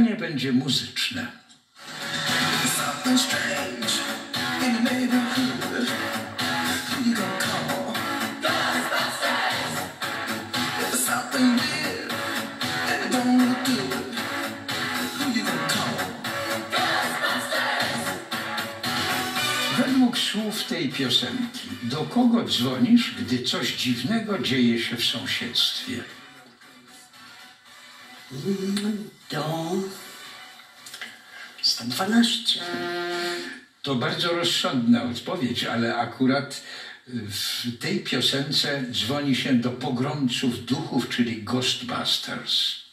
Pytanie będzie muzyczne. Według słów tej piosenki, do kogo dzwonisz, gdy coś dziwnego dzieje się w sąsiedztwie? Do 112. To bardzo rozsądna odpowiedź, ale akurat w tej piosence dzwoni się do pogromców duchów, czyli Ghostbusters.